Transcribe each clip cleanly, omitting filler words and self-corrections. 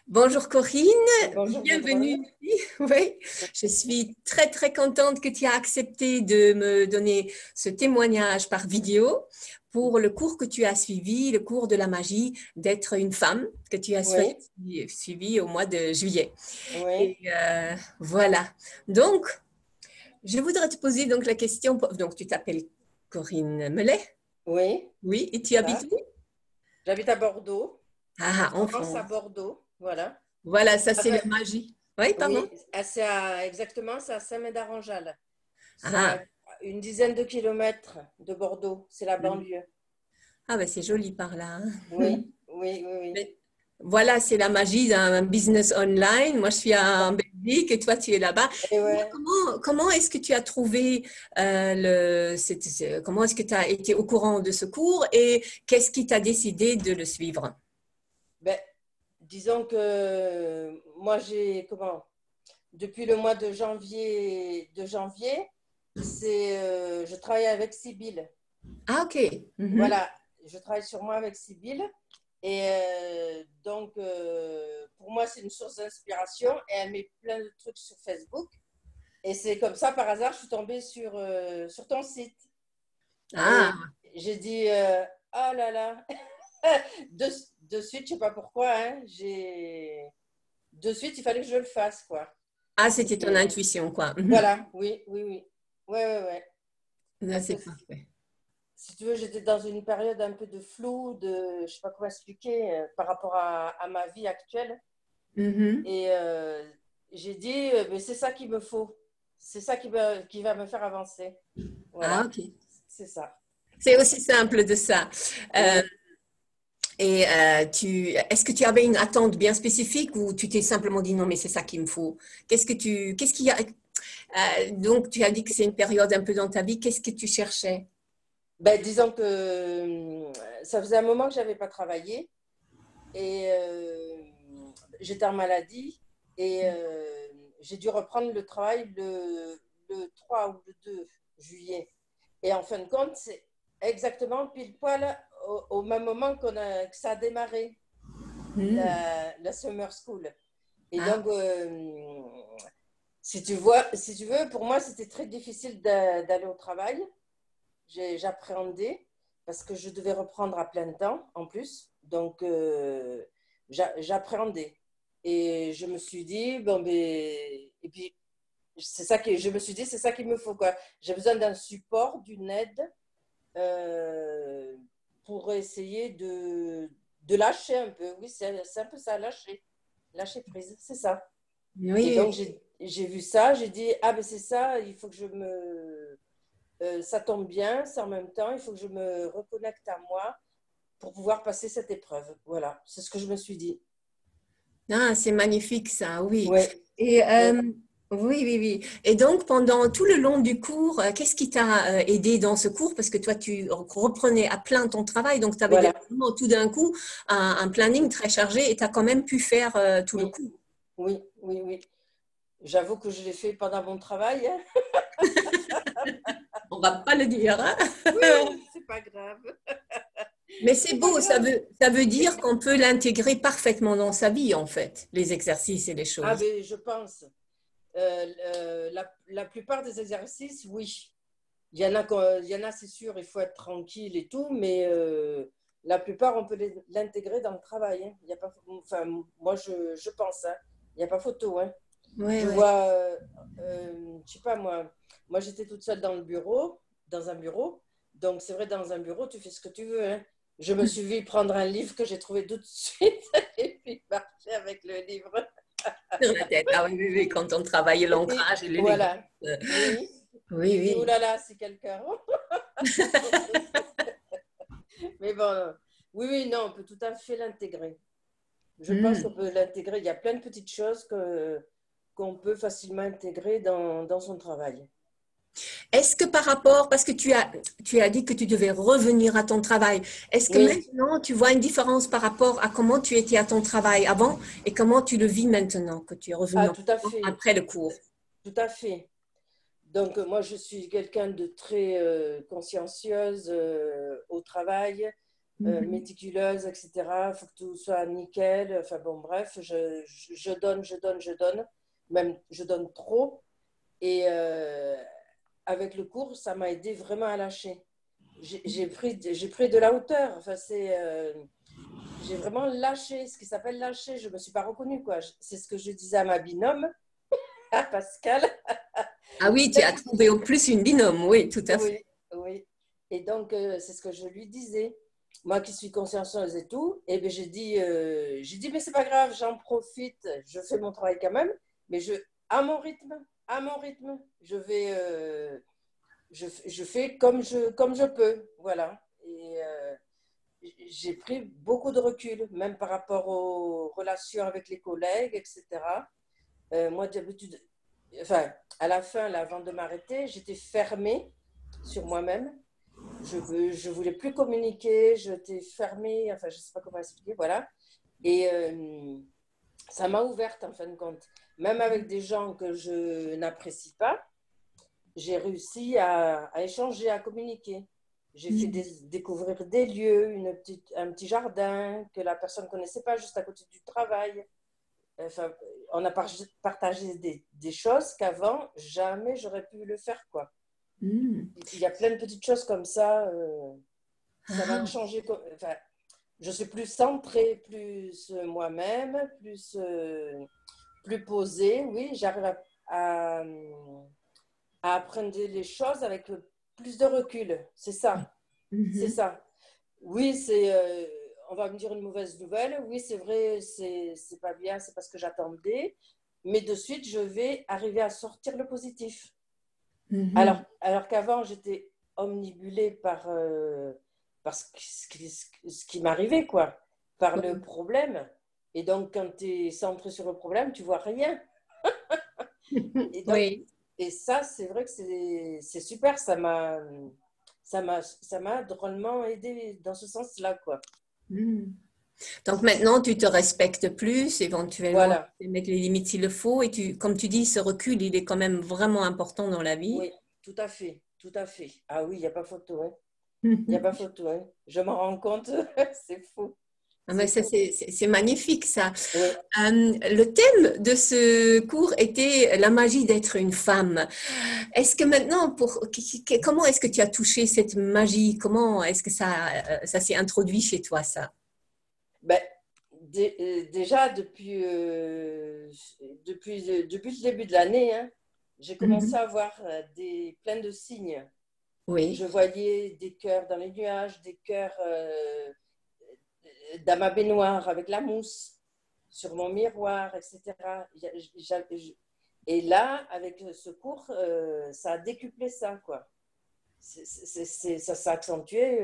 Bonjour Corinne, Bonjour Baudouin. bienvenue ici. Oui, je suis très très contente que tu aies accepté de me donner ce témoignage par vidéo pour le cours que tu as suivi, le cours de la magie d'être une femme que tu as Oui, suivi au mois de juillet. oui, Et voilà. Donc, je voudrais te poser donc la question. Donc, tu t'appelles Corinne Mellet, oui, oui, et tu c'est ça. habites où? J'habite à Bordeaux, Ah, en France à France. Bordeaux, voilà. Voilà, ça c'est Enfin, la magie. Oui, pardon. oui, exactement, c'est à Saint-Médard-en-Jalles. C'est à Ah. une dizaine de kilomètres de Bordeaux, c'est la banlieue. Ah ben c'est joli par là, hein. Oui, oui, oui, oui. Mais voilà, c'est la magie d'un business online. Moi, je suis en Belgique et toi, tu es là-bas. Et Dis-moi, ouais, comment est-ce que tu as trouvé comment est-ce que tu as été au courant de ce cours et qu'est-ce qui t'a décidé de le suivre? ben, disons que moi depuis le mois de janvier, je travaille avec Sibylle. Ah, ok. Mhm. Voilà, je travaille sur moi avec Sibylle. Et donc, pour moi, c'est une source d'inspiration. Et elle met plein de trucs sur Facebook. Et c'est comme ça, par hasard, je suis tombée sur ton site. Et Ah, j'ai dit, oh là là, de, de suite, je sais pas pourquoi, hein, de suite, il fallait que je le fasse, quoi. ah, c'était ton Et intuition, quoi. Mhm. voilà, oui, oui, oui. Ouais, ouais, ouais. Ah, Parce que c'est parfait. si tu veux, j'étais dans une période un peu de flou, je sais pas comment expliquer, par rapport à ma vie actuelle. Mhm. Et j'ai dit, mais c'est ça qu'il me faut. C'est ça qui va me faire avancer. Ah, Voilà, ok. c'est ça. C'est aussi simple de ça. Euh, Oui. Et est-ce que tu avais une attente bien spécifique ou tu t'es simplement dit non, mais c'est ça qu'il me faut? Qu'est-ce qu'il y a? Donc, tu as dit que c'est une période un peu dans ta vie. Qu'est-ce que tu cherchais? Ben, disons que ça faisait un moment que je n'avais pas travaillé et j'étais en maladie et j'ai dû reprendre le travail le 3 ou le 2 juillet. Et en fin de compte, c'est exactement pile poil au même moment que ça a démarré, Hmm. la summer school. Et Ah, donc, si tu veux, pour moi, c'était très difficile d'aller au travail. J'appréhendais parce que je devais reprendre à plein temps en plus. Donc, j'appréhendais. Et je me suis dit, bon, ben, et puis, je me suis dit, c'est ça qu'il me faut, quoi. J'ai besoin d'un support, d'une aide euh, pour essayer de lâcher un peu. Oui, c'est un peu ça, lâcher prise, c'est ça. Et oui. donc, j'ai vu ça, j'ai dit, ah ben c'est ça, il faut que ça tombe bien, c'est en même temps, il faut que je me reconnecte à moi pour pouvoir passer cette épreuve. Voilà, c'est ce que je me suis dit. Ah, c'est magnifique ça, oui. Oui, Et oui. oui, oui, oui. Et donc, pendant tout le long du cours, qu'est-ce qui t'a aidé dans ce cours? Parce que toi, tu reprenais à plein ton travail, donc tu avais Voilà, vraiment tout d'un coup un planning très chargé et tu as quand même pu faire tout le oui, cours. oui, oui, oui. J'avoue que je l'ai fait pendant mon travail, hein. On va pas le dire, hein? Oui, c'est pas grave. Mais c'est C'est pas beau, grave. ça veut dire qu'on peut l'intégrer parfaitement dans sa vie, en fait, les exercices et les Ah, choses. ben, je pense. La plupart des exercices, oui. Il y en a, c'est sûr, il faut être tranquille et tout, mais la plupart, on peut l'intégrer dans le travail, hein. Il y a pas, enfin, moi, je pense, hein. Il n'y a pas photo, hein. Oui, Je oui. vois, je sais pas, moi j'étais toute seule dans un bureau. Donc, c'est vrai, dans un bureau, tu fais ce que tu veux, hein. Je me suis vue prendre un livre que j'ai trouvé tout de suite et puis marcher avec le livre. Sur la tête. Ah oui, oui, oui, quand on travaille Et puis, l'ancrage et l'élégance. voilà. Oui. Oui, J'ai dit, oui. oulala, c'est quelqu'un. Mais bon, oui, oui, non, on peut tout à fait l'intégrer. Je pense qu'on Hmm. peut l'intégrer. Il y a plein de petites choses qu'on peut facilement intégrer dans son travail. Est-ce que par rapport, parce que tu as dit que tu devais revenir à ton travail, est-ce que Oui, maintenant tu vois une différence par rapport à comment tu étais à ton travail avant et comment tu le vis maintenant que tu es revenu ah, tout à fait. après le Tout, cours? tout à fait. Donc, moi, je suis quelqu'un de très consciencieuse au travail. méticuleuse, etc. Il faut que tout soit nickel. Enfin bon, bref, je donne, je donne. Même, je donne trop. Et avec le cours, ça m'a aidé vraiment à lâcher. J'ai pris de la hauteur. Enfin, j'ai vraiment lâché, ce qui s'appelle lâcher. Je ne me suis pas reconnue, quoi. C'est ce que je disais à ma binôme, à Pascal. Ah oui, tu as trouvé au plus une binôme, oui, tout à fait. Oui, oui. Et donc, c'est ce que je lui disais. Moi qui suis consciencieuse et tout, et bien j'ai dit, mais c'est pas grave, j'en profite, je fais mon travail quand même, mais à mon rythme, je fais comme je peux, voilà. Et j'ai pris beaucoup de recul, même par rapport aux relations avec les collègues, etc. Moi, d'habitude, enfin, à la fin, là, avant de m'arrêter, j'étais fermée sur moi-même. Je voulais plus communiquer, j'étais fermée, enfin, je sais pas comment expliquer, voilà. Et ça m'a ouverte, en fin de compte. Même avec des gens que je n'apprécie pas, j'ai réussi à échanger, à communiquer. J'ai fait découvrir des lieux, un petit jardin que la personne ne connaissait pas, juste à côté du travail. Enfin, on a partagé des choses qu'avant, jamais j'aurais pu le faire, quoi. Mm. Il y a plein de petites choses comme ça. Ça m'a Ah, changé. Enfin, je suis plus centrée, plus moi-même, plus posée. Oui, j'arrive à apprendre les choses avec plus de recul. C'est ça. C'est mhm. ça. Oui, on va me dire une mauvaise nouvelle. Oui, c'est vrai, c'est pas bien, c'est parce que j'attendais. Mais de suite, je vais arriver à sortir le positif. Mhm. Alors qu'avant, j'étais omnibulée par ce qui m'arrivait, quoi, par le problème. Et donc, quand tu es centré sur le problème, tu vois rien. Et donc, Oui. et ça, c'est vrai que c'est super. Ça m'a drôlement aidé dans ce sens-là, quoi. Mm. Donc maintenant, tu te respectes plus, éventuellement, Voilà. tu mettre les limites s'il le faut, et comme tu dis, ce recul, il est quand même vraiment important dans la vie. Oui, tout à fait. Tout à fait. Ah oui, il n'y a pas photo, hein. Il n'y a Mhm. pas photo, hein. Je m'en rends compte. C'est fou. Ah ben C'est ça, fou. c'est magnifique, ça. Oui. Le thème de ce cours était la magie d'être une femme. Est-ce que maintenant, comment est-ce que tu as touché cette magie? Comment est-ce que ça s'est introduit chez toi, ça? Ben, déjà, depuis le début de l'année, hein, j'ai commencé Mhm. à voir plein de signes. Je Oui. voyais des cœurs dans les nuages, des cœurs dans ma baignoire avec la mousse, sur mon miroir, etc. Et là, avec ce cours, ça a décuplé ça, quoi. Ça s'est accentué.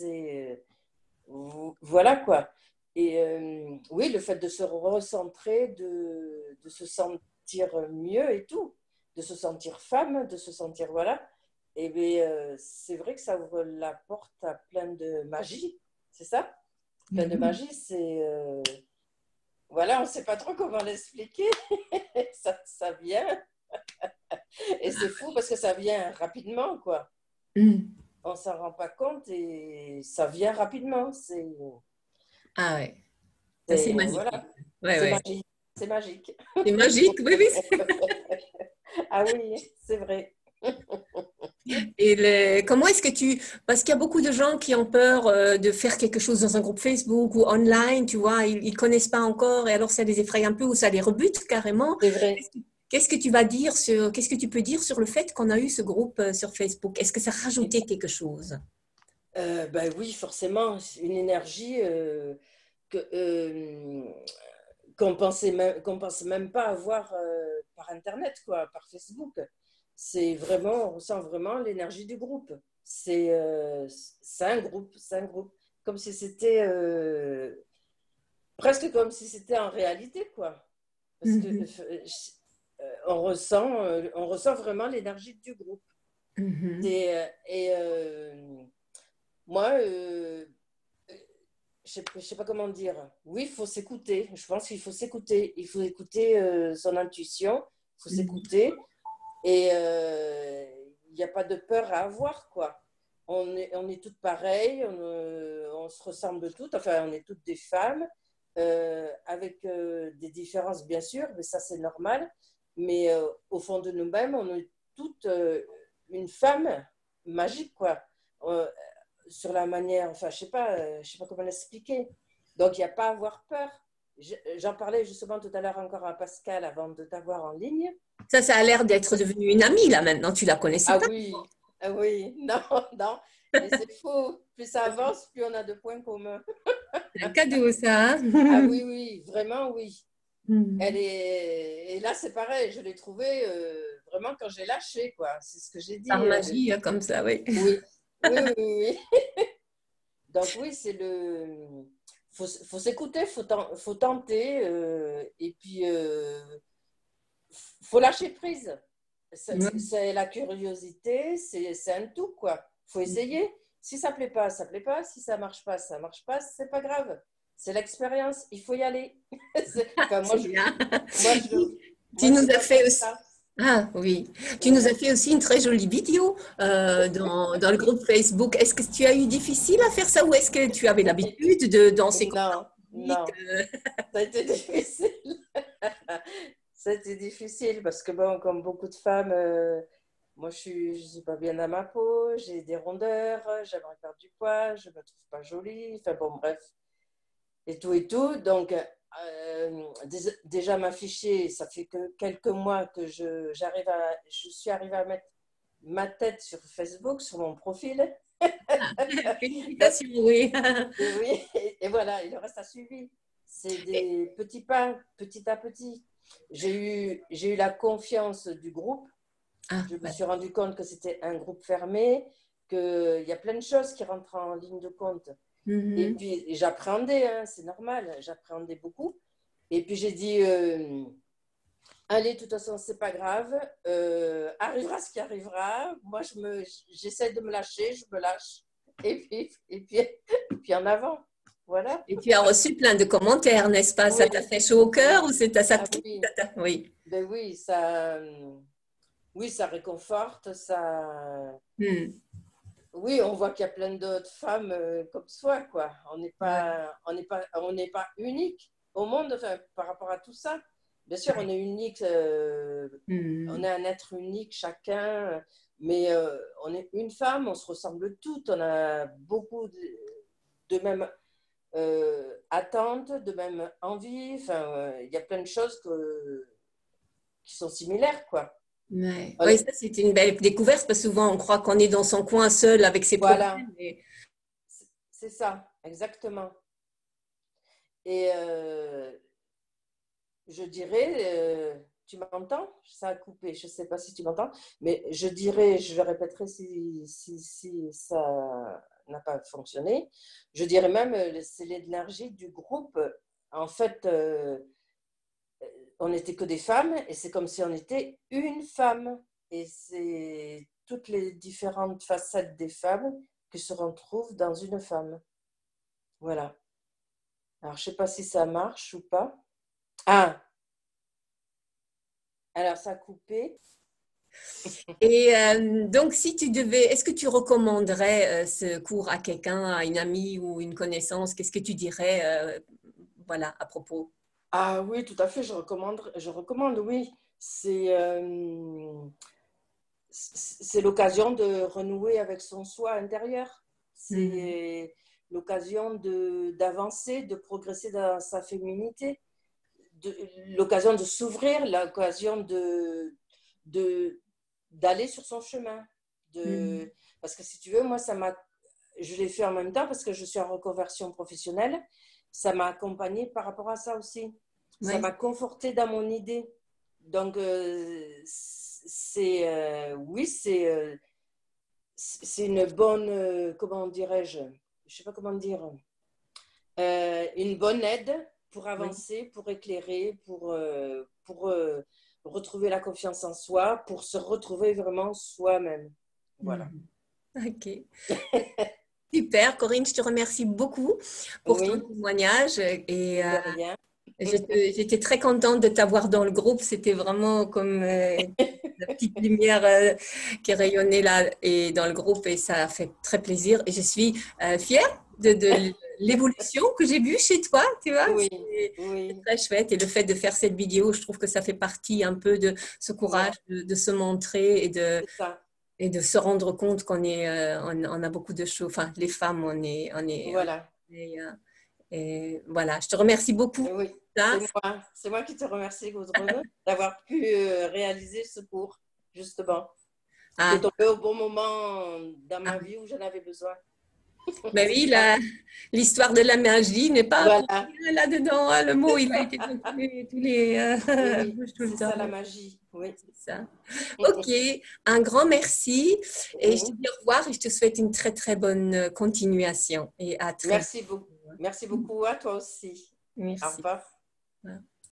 Voilà, quoi. Et oui, le fait de se recentrer, de se sentir mieux et tout, de se sentir femme, de se sentir, voilà. Et bien, c'est vrai que ça ouvre la porte à plein de magie, c'est ça? Plein de Mhm. magie, voilà, on ne sait pas trop comment l'expliquer. Ça vient. Et c'est fou parce que ça vient rapidement, quoi. Mhm. On s'en rend pas compte et ça vient rapidement. Ah ouais, ça c'est Voilà, magnifique. Ouais, c'est ouais. magique. C'est magique. C'est magique, oui, oui. Ah oui, c'est vrai. Et comment est-ce que parce qu'il y a beaucoup de gens qui ont peur de faire quelque chose dans un groupe Facebook ou online, tu vois, ils connaissent pas encore et alors ça les effraie un peu ou ça les rebute carrément. C'est vrai. Qu'est-ce que tu peux dire sur le fait qu'on a eu ce groupe sur Facebook? Est-ce que ça rajoutait quelque chose? Ben oui, forcément, c'est une énergie que, qu'on pense même pas avoir par Internet, quoi, par Facebook. C'est vraiment, on ressent vraiment l'énergie du groupe. C'est un groupe, c'est un groupe. Comme si c'était, presque comme si c'était en réalité, quoi. Parce que Mhm. on ressent vraiment l'énergie du groupe. Mhm. Et moi, je sais pas comment dire. Oui, il faut s'écouter. Je pense qu'il faut s'écouter. Il faut écouter son intuition. Il faut Mhm. s'écouter. Et il n'y a pas de peur à avoir, quoi. On est toutes pareilles. on se ressemble toutes, enfin, on est toutes des femmes, avec des différences, bien sûr, mais ça, c'est normal. Mais au fond de nous-mêmes, on est toutes une femme magique, quoi. Sur la manière, enfin, je sais pas comment l'expliquer. Donc, il n'y a pas à avoir peur. J'en parlais justement tout à l'heure encore à Pascal avant de t'avoir en ligne. Ça a l'air d'être devenu une amie là maintenant. Tu la connaissais Ah pas. oui, ah oui, non, non. Mais c'est faux. Plus ça avance, plus on a de points communs. C'est un cadeau, ça. Ah Hein. oui, oui, vraiment, oui. Et là, c'est pareil, je l'ai trouvée vraiment quand j'ai lâché, quoi. C'est ce que j'ai dit. Par magie, comme ça, oui. Oui, oui, oui, oui. Donc oui, c'est faut s'écouter, faut tenter, et puis faut lâcher prise. C'est la curiosité, c'est un tout, quoi. Faut essayer. Si ça plaît pas, ça plaît pas. Si ça marche pas, ça marche pas. C'est pas grave. C'est l'expérience. Il faut y aller. Enfin, moi, C'est bien. Tu moi, nous je as vois fait comme aussi. ça. Ah oui, tu nous Voilà. as fait aussi une très jolie vidéo dans le groupe Facebook. Est-ce que tu as eu difficile à faire ça ou est-ce que tu avais l'habitude de danser comme ça Non, en public? non. Ça a été difficile. Ça a été difficile parce que, bon, comme beaucoup de femmes, moi, je suis pas bien dans ma peau, j'ai des rondeurs, j'aimerais perdre du poids, je me trouve pas jolie. Enfin, bon, bref. Et tout et tout. Donc, déjà m'afficher, ça fait que quelques mois que je suis arrivée à mettre ma tête sur Facebook, sur mon profil. Donc, Félicitations, oui. oui, et voilà, et le reste a suivi. C'est des petits pas, petit à petit. J'ai eu la confiance du groupe. Ah, Je me voilà. suis rendu compte que c'était un groupe fermé, qu'il y a plein de choses qui rentrent en ligne de compte. Et Mhm. puis, j'appréhendais, hein, c'est normal, j'appréhendais beaucoup. Et puis, j'ai dit, allez, de toute façon, c'est pas grave, arrivera ce qui arrivera. Moi, j'essaie de me lâcher, je me lâche. Et puis en avant. Voilà. Et tu as reçu plein de commentaires, n'est-ce pas? Ça t'a Oui, fait chaud au cœur oui. ou c'est à ça? Ah oui, Oui. ben oui, ça réconforte, ça. Hmm. Oui, on voit qu'il y a plein d'autres femmes comme soi, quoi. Ouais. On n'est pas unique au monde, enfin, par rapport à tout ça. Bien sûr, on est unique, on Hmm. est un être unique chacun, mais on est une femme, on se ressemble toutes, on a beaucoup de mêmes attentes, de mêmes envies. Enfin, il y a plein de choses qui sont similaires, quoi. Ouais. On Oui, est- ça, c'était une belle découverte parce que souvent, on croit qu'on est dans son coin seul avec ses voilà, problèmes. c'est ça, exactement. Et je dirais, tu m'entends? Ça a coupé, je ne sais pas si tu m'entends, mais je dirais, je le répéterai si ça n'a pas fonctionné, je dirais même, c'est l'énergie du groupe. En fait, on n'était que des femmes et c'est comme si on était une femme. Et c'est toutes les différentes facettes des femmes qui se retrouvent dans une femme. Voilà. Alors, je ne sais pas si ça marche ou pas. Ah, alors ça a coupé. Et donc, si tu devais, est-ce que tu recommanderais ce cours à quelqu'un, à une amie ou une connaissance? Qu'est-ce que tu dirais, voilà, à propos? Ah oui, tout à fait, je recommande, oui. C'est l'occasion de renouer avec son soi intérieur. Mhm. C'est l'occasion d'avancer, de progresser dans sa féminité, l'occasion de s'ouvrir, l'occasion de, d'aller sur son chemin. Mhm. Parce que si tu veux, moi, je l'ai fait en même temps parce que je suis en reconversion professionnelle. Ça m'a accompagnée par rapport à ça aussi. Ça Oui. m'a confortée dans mon idée. Donc, oui, c'est une bonne, comment dirais-je, je sais pas comment dire, une bonne aide pour Oui. avancer, pour éclairer, pour retrouver la confiance en soi, pour se retrouver vraiment soi-même. Voilà. Mhm. Ok. Super, Corinne, je te remercie beaucoup pour ton Oui, témoignage et de rien. j'étais très contente de t'avoir dans le groupe. C'était vraiment comme la petite lumière qui rayonnait là et dans le groupe et ça a fait très plaisir et je suis fière de l'évolution que j'ai vue chez toi, tu vois. Oui, C'est oui, très chouette. Et le fait de faire cette vidéo, je trouve que ça fait partie un peu de ce courage ouais, de se montrer c'est ça. et de se rendre compte qu'on est, on a beaucoup de choses. Enfin, les femmes, Voilà. et voilà. Je te remercie beaucoup pour Oui, ça. c'est moi qui te remercie, Gudrun, d'avoir pu réaliser ce cours, justement, qui est Ah, tombé au bon moment dans ma ah. vie où j'en avais besoin. Ben oui, l'histoire de la magie n'est pas pour Voilà, rien là-dedans, hein. Le mot, il a été dans tous les oui, bouches tout le c'est temps. ça la magie, oui. C'est ça. Ok, un grand merci et je te Oui. dis au revoir et je te souhaite une très très bonne continuation et à très Merci beaucoup à toi aussi. Au merci. revoir.